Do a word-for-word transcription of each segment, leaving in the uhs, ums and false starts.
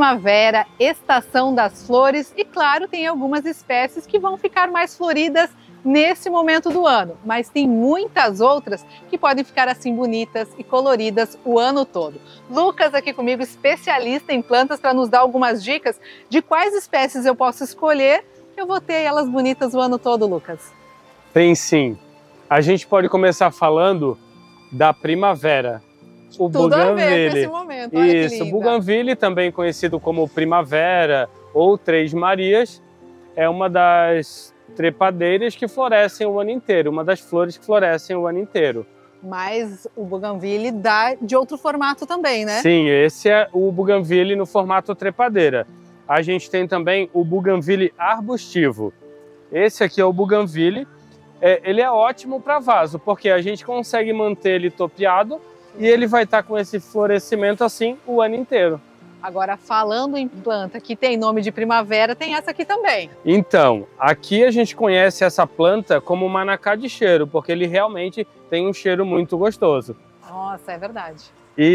primavera, estação das flores e, claro, tem algumas espécies que vão ficar mais floridas nesse momento do ano, mas tem muitas outras que podem ficar assim bonitas e coloridas o ano todo. Lucas aqui comigo, especialista em plantas, para nos dar algumas dicas de quais espécies eu posso escolher. Eu vou ter elas bonitas o ano todo, Lucas. Tem sim. A gente pode começar falando da primavera. O Tudo Bougainville. a ver com esse momento. Olha Isso, que linda. Bougainville, também conhecido como primavera ou Três Marias, é uma das trepadeiras que florescem o ano inteiro, uma das flores que florescem o ano inteiro. Mas o Bougainville dá de outro formato também, né? Sim, esse é o Bougainville no formato trepadeira. A gente tem também o Bougainville arbustivo. Esse aqui é o Bougainville. É, ele é ótimo para vaso, porque a gente consegue manter ele topeado e ele vai estar com esse florescimento assim o ano inteiro. Agora, falando em planta que tem nome de primavera, tem essa aqui também. Então, aqui a gente conhece essa planta como manacá de cheiro, porque ele realmente tem um cheiro muito gostoso. Nossa, é verdade.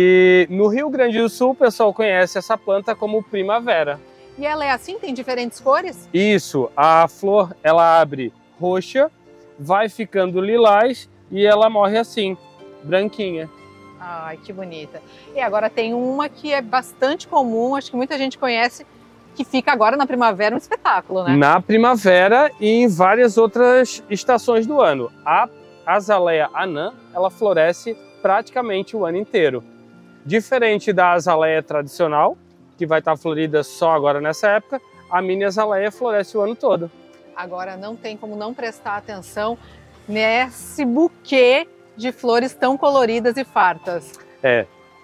E no Rio Grande do Sul, o pessoal conhece essa planta como primavera. E ela é assim? Tem diferentes cores? Isso, a flor ela abre roxa, vai ficando lilás e ela morre assim, branquinha. Ai, que bonita. E agora tem uma que é bastante comum, acho que muita gente conhece, que fica agora na primavera, um espetáculo, né? Na primavera e em várias outras estações do ano. A azaleia anã, ela floresce praticamente o ano inteiro. Diferente da azaleia tradicional, que vai estar florida só agora nessa época, a mini azaleia floresce o ano todo. Agora não tem como não prestar atenção nesse buquê de flores tão coloridas e fartas. É,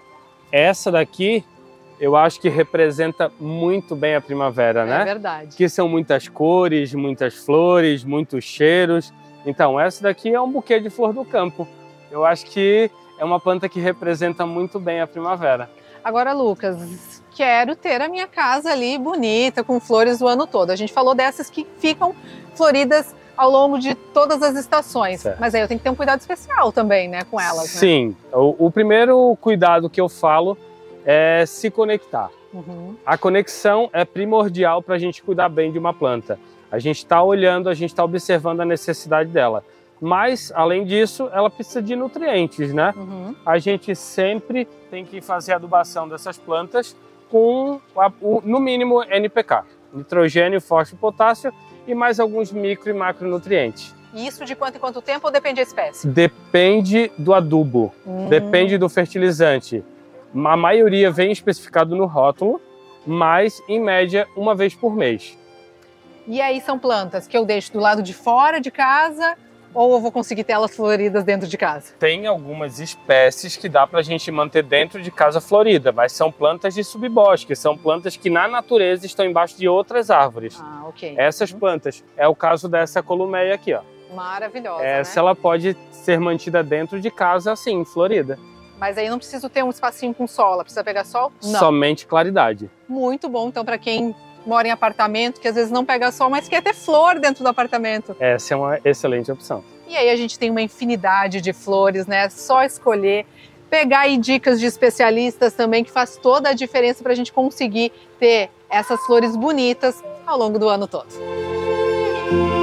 essa daqui eu acho que representa muito bem a primavera, né? É verdade. Que são muitas cores, muitas flores, muitos cheiros. Então, essa daqui é um buquê de flor do campo. Eu acho que é uma planta que representa muito bem a primavera. Agora, Lucas, quero ter a minha casa ali bonita, com flores o ano todo. A gente falou dessas que ficam floridas ao longo de todas as estações. Certo. Mas aí eu tenho que ter um cuidado especial também, né, com elas. Sim. Né? O, o primeiro cuidado que eu falo é se conectar. Uhum. A conexão é primordial para a gente cuidar bem de uma planta. A gente está olhando, a gente está observando a necessidade dela. Mas, além disso, ela precisa de nutrientes, né? Uhum. A gente sempre tem que fazer a adubação dessas plantas com, no mínimo, N P K. Nitrogênio, fósforo, potássio e mais alguns micro e macronutrientes. E isso de quanto em quanto tempo ou depende da espécie? Depende do adubo, hum. depende do fertilizante. A maioria vem especificado no rótulo, mas, em média, uma vez por mês. E aí são plantas que eu deixo do lado de fora de casa ou eu vou conseguir ter elas floridas dentro de casa? Tem algumas espécies que dá para a gente manter dentro de casa florida, mas são plantas de subbosque, são plantas que na natureza estão embaixo de outras árvores. Ah, ok. Essas plantas, é o caso dessa columeia aqui, ó. Maravilhosa, Essa, né? Ela pode ser mantida dentro de casa assim, florida. Mas aí não preciso ter um espacinho com sol, ela precisa pegar sol? Não. Somente claridade. Muito bom, então, para quem mora em apartamento, que às vezes não pega sol, mas quer ter flor dentro do apartamento. Essa é uma excelente opção. E aí a gente tem uma infinidade de flores, né? É só escolher, pegar aí dicas de especialistas também, que faz toda a diferença para a gente conseguir ter essas flores bonitas ao longo do ano todo.